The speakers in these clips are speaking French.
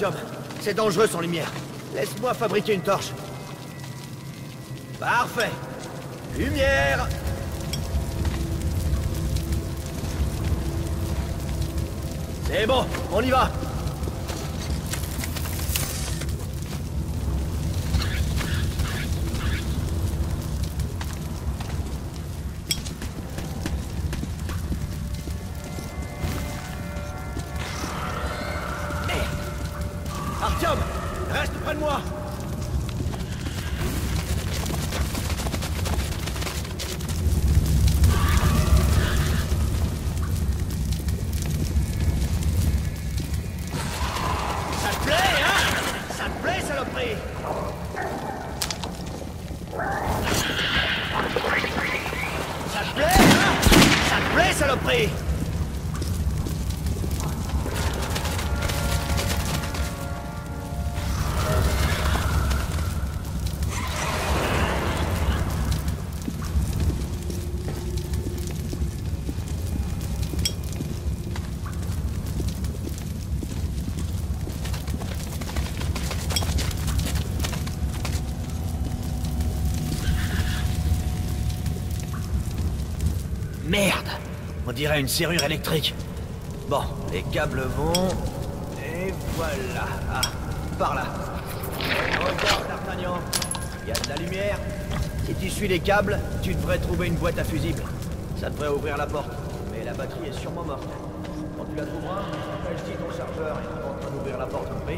Artyom. C'est dangereux sans lumière. Laisse-moi fabriquer une torche. Parfait. Lumière. C'est bon, on y va. Artyom, reste près de moi. Ça te plaît, hein? Ça te plaît, saloperie? Ça te plaît, hein? Ça te plaît, saloperie? Merde! On dirait une serrure électrique. Bon, les câbles vont... Et voilà. Ah, par là. Regarde, D'Artagnan. Il y a de la lumière. Si tu suis les câbles, tu devrais trouver une boîte à fusibles. Ça devrait ouvrir la porte. Mais la batterie est sûrement morte. Quand tu la trouveras, appelle-t-il ton chargeur et on va ouvrir la porte, compris?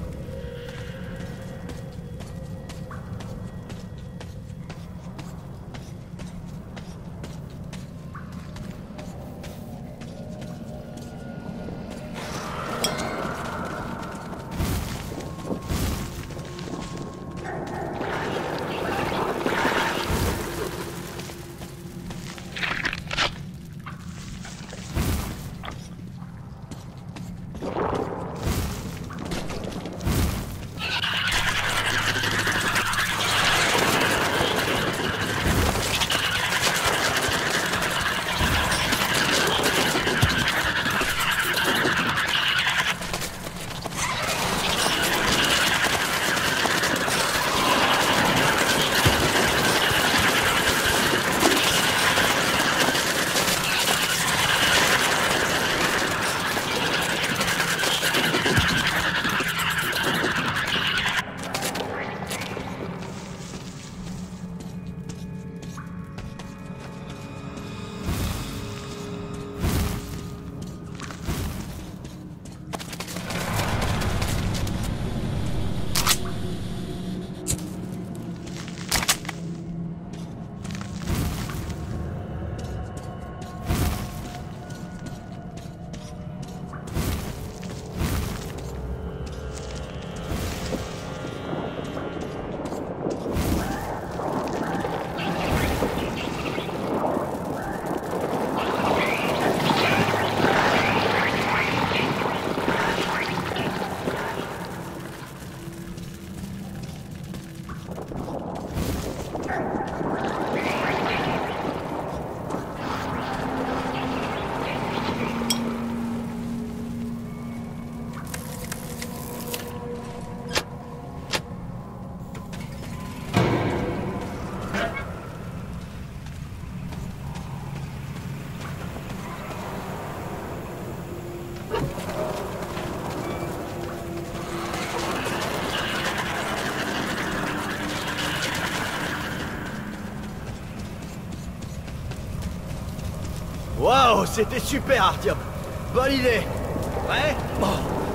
Waouh, c'était super, Artyom. Bonne idée. Prêt? Bon.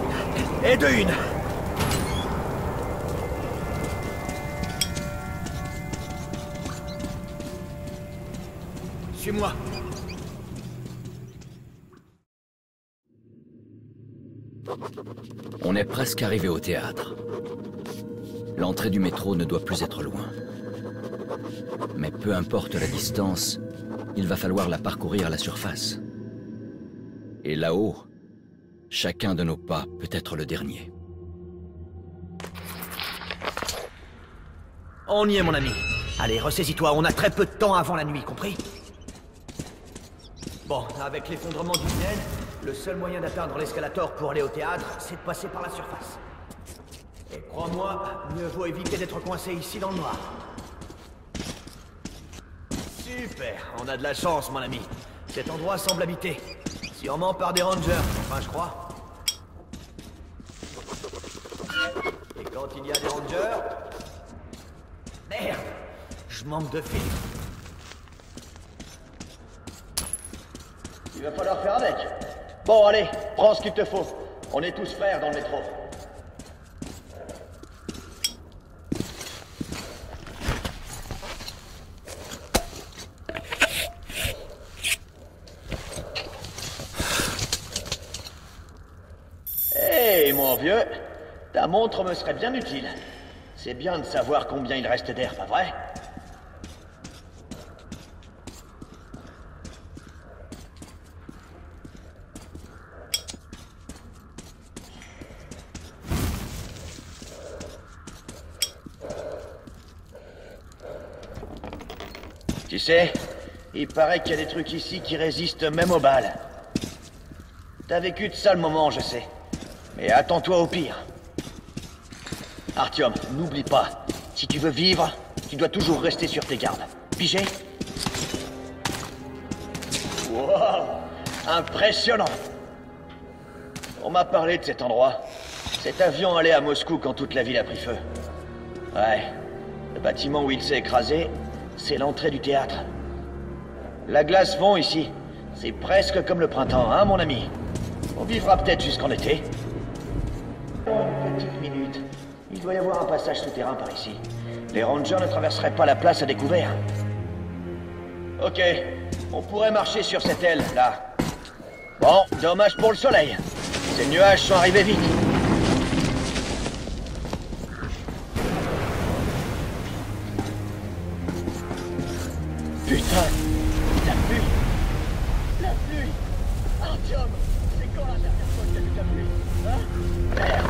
Et de une. Suis-moi. On est presque arrivé au théâtre. L'entrée du métro ne doit plus être loin. Mais peu importe la distance, il va falloir la parcourir à la surface. Et là-haut, chacun de nos pas peut être le dernier. On y est, mon ami. Allez, ressaisis-toi, on a très peu de temps avant la nuit, compris? Bon, avec l'effondrement du tunnel, le seul moyen d'atteindre l'escalator pour aller au théâtre, c'est de passer par la surface. Et crois-moi, mieux vaut éviter d'être coincé ici dans le noir. Super, on a de la chance, mon ami. Cet endroit semble habité. Sûrement par des rangers, enfin je crois. Et quand il y a des rangers... Merde, je manque de fil. Il va falloir faire avec. Bon, allez, prends ce qu'il te faut. On est tous frères dans le métro. Hé, mon vieux, ta montre me serait bien utile. C'est bien de savoir combien il reste d'air, pas vrai? Tu sais, il paraît qu'il y a des trucs ici qui résistent même aux balles. T'as vécu de sales moments, je sais. Mais attends-toi au pire. Artyom, n'oublie pas, si tu veux vivre, tu dois toujours rester sur tes gardes. Pigé? Wow! Impressionnant! On m'a parlé de cet endroit. Cet avion allait à Moscou quand toute la ville a pris feu. Ouais, le bâtiment où il s'est écrasé, c'est l'entrée du théâtre. La glace fond ici. C'est presque comme le printemps, hein, mon ami? On vivra peut-être jusqu'en été. Une petite minute. Il doit y avoir un passage souterrain par ici. Les rangers ne traverseraient pas la place à découvert. Ok, on pourrait marcher sur cette aile, là. Bon, dommage pour le soleil. Ces nuages sont arrivés vite. Putain, la pluie! La pluie! Artyom, c'est quand la dernière fois qu'il y a eu de la pluie? Hein? Merde!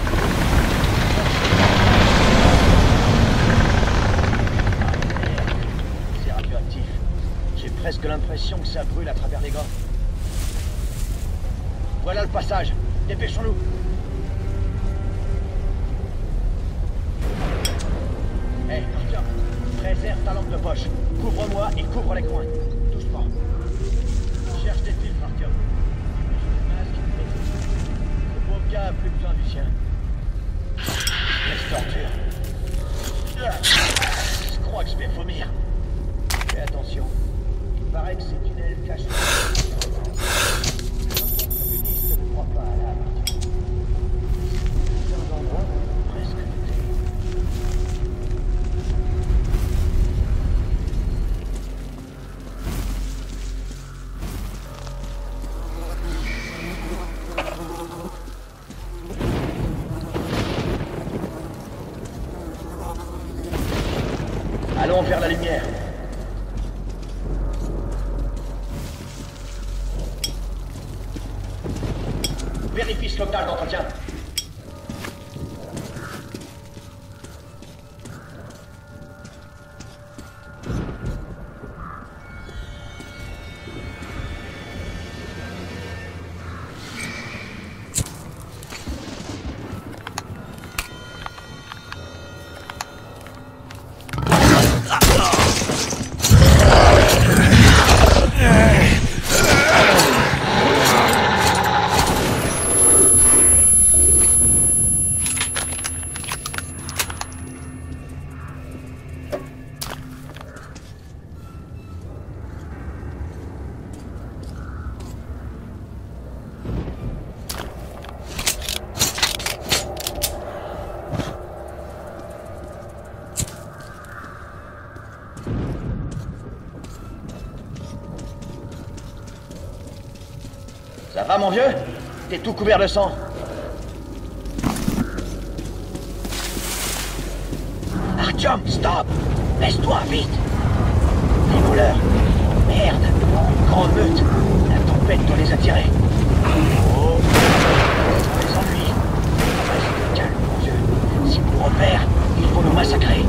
C'est radioactif. J'ai presque l'impression que ça brûle à travers les gants. Voilà le passage. Dépêchons-nous. Hé, Artyom, préserve ta lampe de poche. Couvre-moi et couvre les coins. Doucement. Cherche des fils, Artyom. Le pauvre gars a plus besoin du sien. Laisse torture. Je crois que je vais vomir. Fais attention. Il paraît que ces tunnels cachent... Le communiste ne croit pas à l'âme. C'est un endroit presque douté. Allons vers la lumière. Vérifie ce local d'entretien. Ça va, mon vieux? T'es tout couvert de sang. Artyom, stop! Laisse-toi, vite! Les voleurs! Merde! Une grande meute! La tempête doit les attirer. Oh! Les ennuis! Reste calme, mon vieux. Si vous repèrent, ils vont nous massacrer.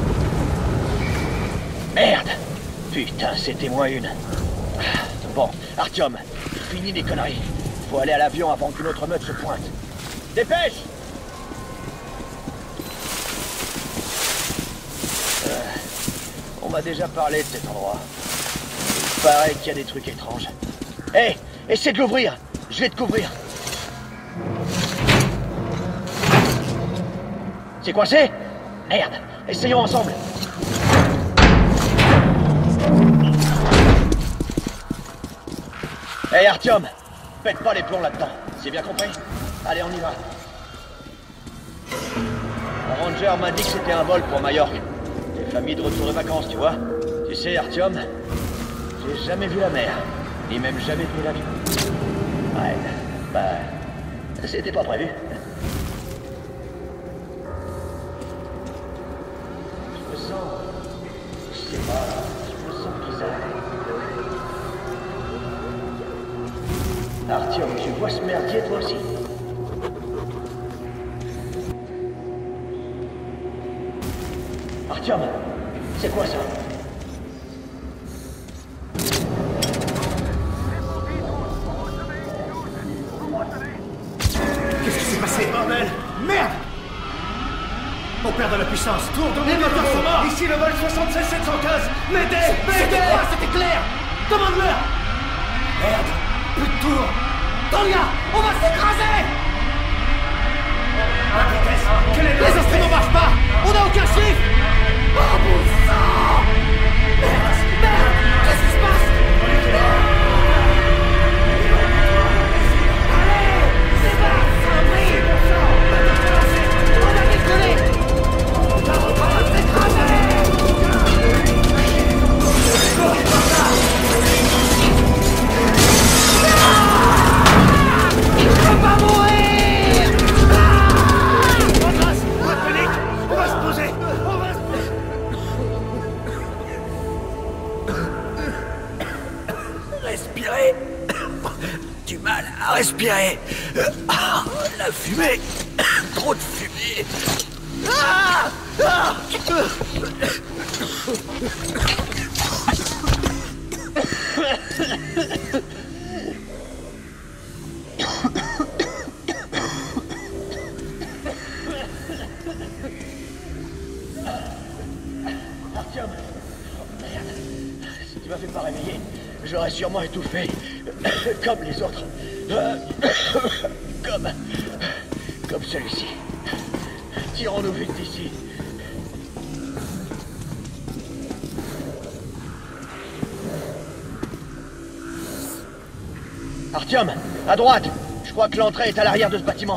Merde! Putain, c'était moins une. Bon, Artyom, fini les conneries. Faut aller à l'avion avant qu'une autre meute se pointe. Dépêche! On m'a déjà parlé de cet endroit. Il paraît qu'il y a des trucs étranges. Hé, essaie de l'ouvrir. Je vais te couvrir. C'est coincé? Merde, essayons ensemble. Hé Artyom, pète pas les plombs là-dedans, c'est bien compris? Allez, on y va. Un ranger m'a dit que c'était un vol pour Majorque. Des familles de retour de vacances, tu vois. Tu sais, Artyom, j'ai jamais vu la mer, ni même jamais pris l'avion. Ouais, bah, c'était pas prévu. Je me sens... je sais pas, je me sens bizarre. Artyom, tu vois ce merdier toi aussi? Artyom, c'est quoi ça? Qu'est-ce qui s'est passé, bordel? Merde! On perd de la puissance. Tourne, les moteurs sont morts. Ici le vol 76715. M'aidez! C'était quoi? C'était clair. Demande-leur. Merde! Plus de tour. Tolia, on va s'écraser! À vitesse. Quel est les instruments marchent pas. On n'a aucun chiffre. Oh mon sang! Merde! Merde! Qu'est-ce qui se passe? Allez! C'est pas! C'est un prix! On a décollé! On va s'écraser! Il faut pas mourir! Andras, pas de panique! On va se poser! On va se poser! Respirer! Du mal à respirer! La fumée! Trop de fumée! Ah! Ah! Artyom, oh merde, si tu m'avais pas réveillé, j'aurais sûrement étouffé, comme les autres, comme celui-ci. Tirons-nous vite d'ici. Artyom, à droite. Je crois que l'entrée est à l'arrière de ce bâtiment.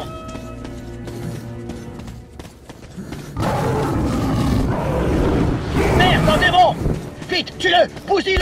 Merde, un démon! Vite, tue-le! Bousille-le!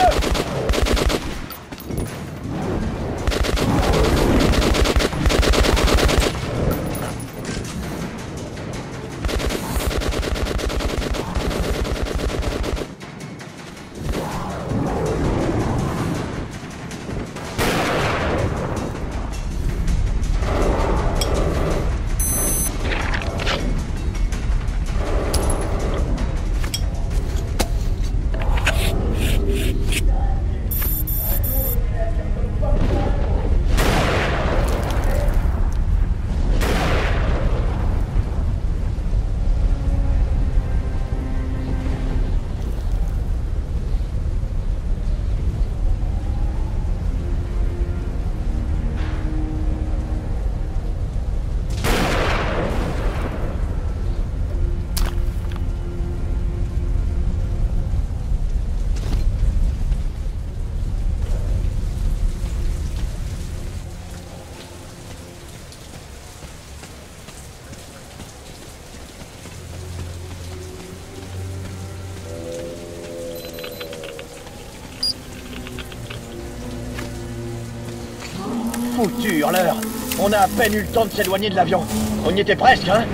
Foutu hurleur! On a à peine eu le temps de s'éloigner de l'avion. On y était presque, hein?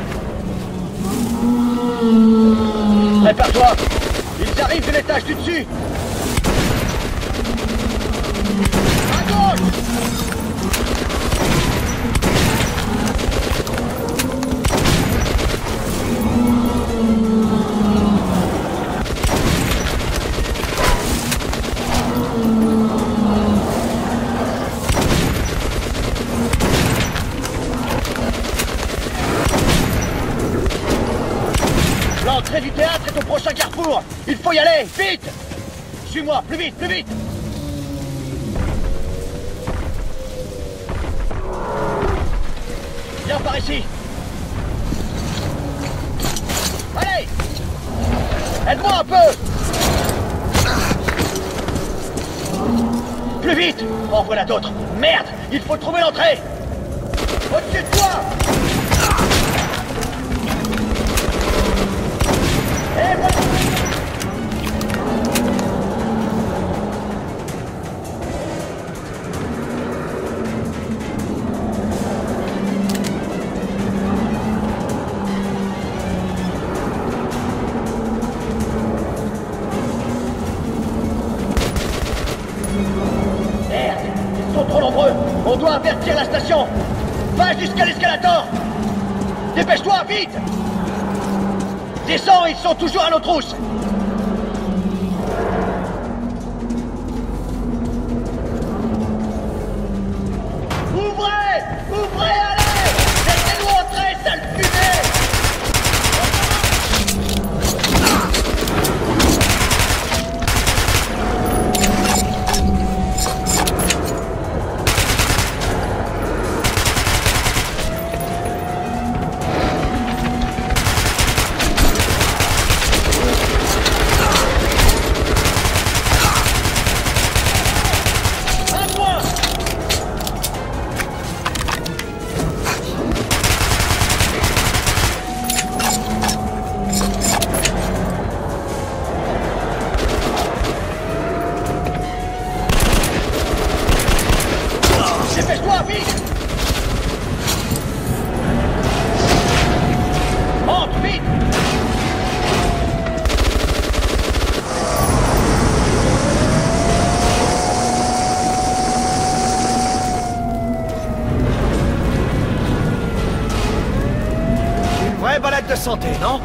Prépare-toi! Ils arrivent de l'étage du dessus! À gauche! L'entrée du théâtre est au prochain carrefour. Il faut y aller, vite! Suis-moi, plus vite, plus vite! Viens par ici. Allez! Aide-moi un peu! Plus vite! En voilà d'autres! Merde! Il faut trouver l'entrée! Au-dessus de toi! Et voilà! Merde! Ils sont trop nombreux! On doit avertir la station! Va jusqu'à l'escalator! Dépêche-toi, vite! Descends, ils sont toujours à nos trousses! Ouvrez! Ouvrez, allez! Laissez-nous entrer, sale fumée! Dépêche-toi, vite! Monte, vite! Une vraie balade de santé, non?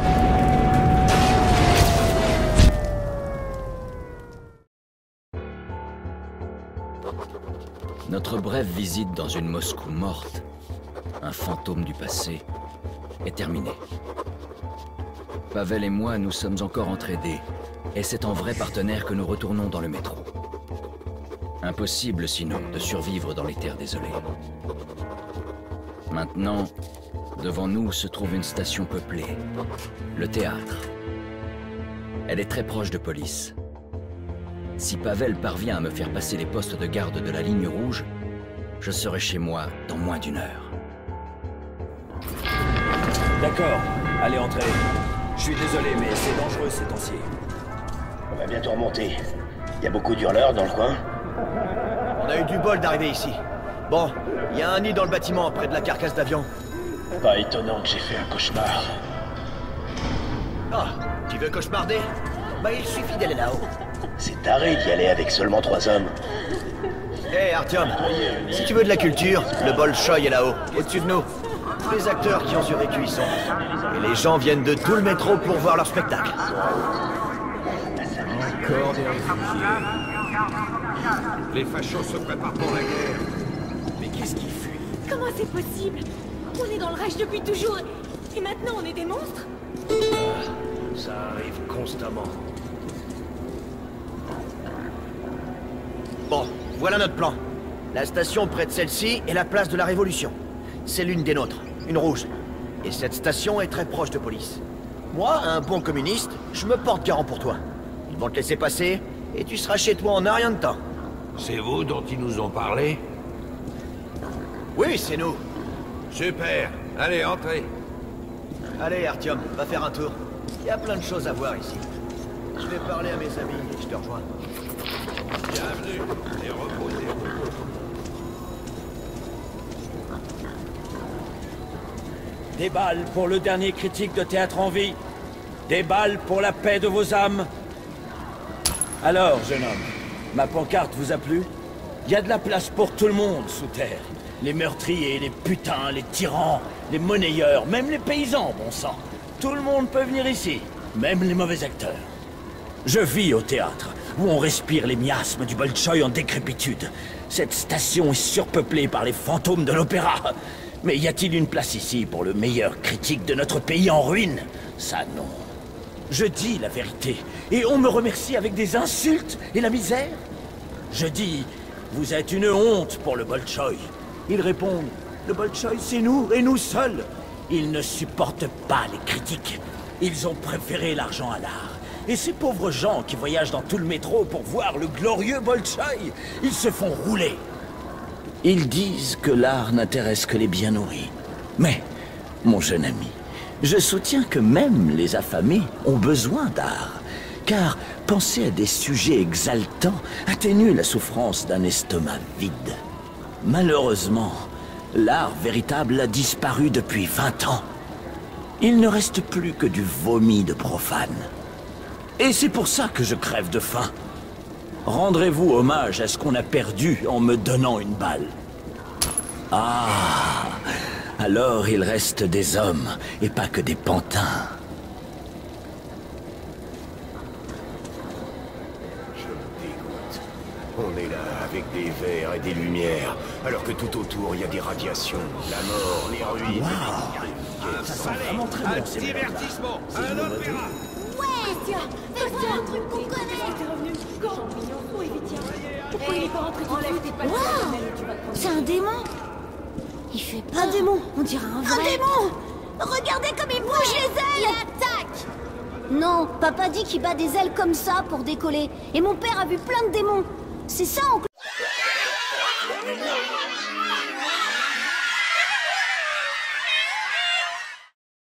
Notre brève visite dans une Moscou morte, un fantôme du passé, est terminée. Pavel et moi, nous sommes encore entraidés, et c'est en vrai partenaire que nous retournons dans le métro. Impossible, sinon, de survivre dans les terres désolées. Maintenant, devant nous se trouve une station peuplée, le théâtre. Elle est très proche de police. Si Pavel parvient à me faire passer les postes de garde de la ligne rouge, je serai chez moi dans moins d'1 heure. D'accord, allez entrer. Je suis désolé, mais c'est dangereux ces temps-ci. On va bientôt remonter. Il y a beaucoup d'hurleurs dans le coin. On a eu du bol d'arriver ici. Bon, il y a un nid dans le bâtiment, près de la carcasse d'avion. Pas étonnant que j'ai fait un cauchemar. Ah, tu veux cauchemarder? Bah il suffit d'aller là-haut. C'est taré d'y aller avec seulement 3 hommes. Hé Artyom, si tu veux de la culture, le Bolchoï est là-haut, au-dessus de nous. Les acteurs qui ont survécu y sont. Et les gens viennent de tout le métro pour voir leur spectacle. Encore des réfugiés. Les fachos se préparent pour la guerre. Mais qu'est-ce qui fuit? Comment c'est possible? On est dans le Reich depuis toujours, et maintenant on est des monstres? Ça arrive constamment. Bon, voilà notre plan. La station près de celle-ci est la place de la Révolution. C'est l'une des nôtres, une rouge. Et cette station est très proche de police. Moi, un bon communiste, je me porte garant pour toi. Ils vont te laisser passer, et tu seras chez toi en un rien de temps. C'est vous dont ils nous ont parlé? Oui, c'est nous. Super. Allez, entrez. Allez, Artyom, va faire un tour. Il y a plein de choses à voir ici. Je vais parler à mes amis et je te rejoins. Bienvenue. Et reposez-vous. Des balles pour le dernier critique de théâtre en vie. Des balles pour la paix de vos âmes. Alors, jeune homme, ma pancarte vous a plu? Il y a de la place pour tout le monde sous terre. Les meurtriers, les putains, les tyrans, les monnayeurs, même les paysans, bon sang. Tout le monde peut venir ici, même les mauvais acteurs. Je vis au théâtre, où on respire les miasmes du Bolchoï en décrépitude. Cette station est surpeuplée par les fantômes de l'opéra. Mais y a-t-il une place ici pour le meilleur critique de notre pays en ruine? Ça, non. Je dis la vérité, et on me remercie avec des insultes et la misère. Je dis, vous êtes une honte pour le Bolchoï. Ils répondent, le Bolchoï c'est nous, et nous seuls. Ils ne supportent pas les critiques. Ils ont préféré l'argent à l'art. Et ces pauvres gens qui voyagent dans tout le métro pour voir le glorieux Bolchoï, ils se font rouler. Ils disent que l'art n'intéresse que les bien nourris. Mais, mon jeune ami, je soutiens que même les affamés ont besoin d'art. Car penser à des sujets exaltants atténue la souffrance d'un estomac vide. Malheureusement, l'art véritable a disparu depuis 20 ans. Il ne reste plus que du vomi de profanes. Et c'est pour ça que je crève de faim. Rendrez-vous hommage à ce qu'on a perdu en me donnant une balle. Ah, alors il reste des hommes et pas que des pantins. Je me dégoûte. On est là avec des verres et des lumières, alors que tout autour il y a des radiations, la mort, les ruines. Ça sent vraiment très bon, ces Divertissement, un opéra. Tiens, fais-moi un truc qu'on connaît. T'es revenu quand? Où est Vitia? Pourquoi il est pas rentré tout de suite? Waouh! C'est un démon! Il fait peur. Un démon, on dirait un vrai. Un démon! Regardez comme il bouge les ailes! Il attaque! Non, papa dit qu'il bat des ailes comme ça pour décoller. Et mon père a vu plein de démons. C'est ça, oncle.